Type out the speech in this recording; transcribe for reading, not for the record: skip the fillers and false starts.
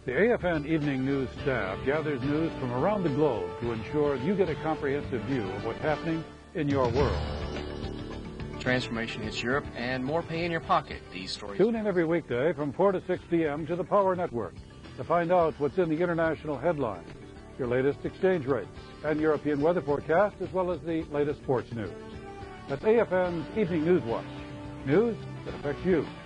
The AFN Evening News staff gathers news from around the globe to ensure you get a comprehensive view of what's happening in your world. Transformation hits Europe and more pay in your pocket. These stories. Tune in every weekday from 4 to 6 p.m. to the Power Network to find out what's in the international headlines, your latest exchange rates, and European weather forecast, as well as the latest sports news. That's AFN's Evening Newswatch. News that affects you.